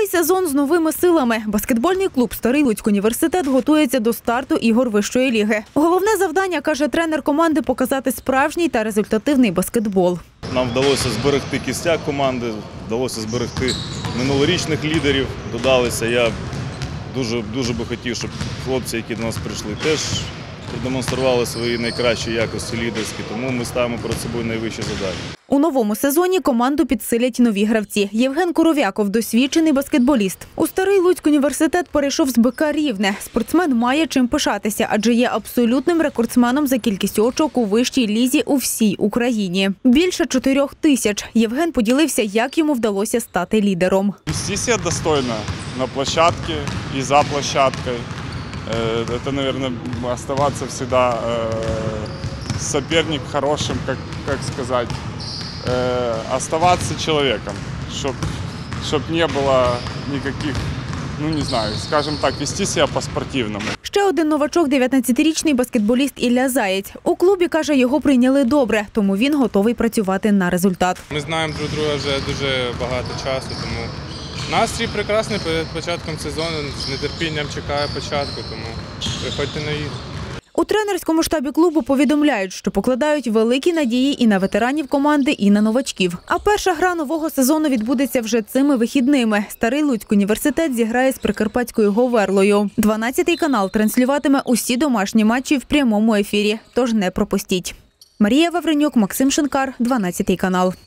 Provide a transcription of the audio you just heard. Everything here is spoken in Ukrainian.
Новий сезон з новими силами. Баскетбольний клуб «Старий Луцький університет» готується до старту ігор вищої ліги. Головне завдання, каже тренер команди, показати справжній та результативний баскетбол. Нам вдалося зберегти кістяк команди, вдалося зберегти минулорічних лідерів, додалися. Я дуже би хотів, щоб хлопці, які до нас прийшли, теж продемонстрували свої найкращі якості лідерські, тому ми ставимо перед собою найвищі завдання. У новому сезоні команду підсилять нові гравці. Євген Коров'яков – досвідчений баскетболіст. У «Старий Луцький університет» перейшов з БК «Рівне». Спортсмен має чим пишатися, адже є абсолютним рекордсменом за кількістю очок у вищій лізі у всій Україні. Більше 4000. Євген поділився, як йому вдалося стати лідером. Вести себя достойно на площадке и за площадкой. Это, наверное, оставаться всегда соперник хорошим, как сказать, оставаться человеком, чтоб не было никаких, не знаю, скажем так, вести себя по-спортивному. Ще один новачок – 19-річний баскетболіст Ілля Заєць. У клубі, каже, його прийняли добре, тому він готовий працювати на результат. Ми знаємо друг друга вже дуже багато часу, тому настрій прекрасний перед початком сезону, з нетерпінням чекаю початку, тому приходьте на ігри. У тренерському штабі клубу повідомляють, що покладають великі надії і на ветеранів команди, і на новачків. А перша гра нового сезону відбудеться вже цими вихідними. «Старий Луцький університет» зіграє з Прикарпатською «Говерлою». 12-й канал транслюватиме усі домашні матчі в прямому ефірі, тож не пропустіть. Марія Вавренюк, Максим Шинкар, 12-й канал.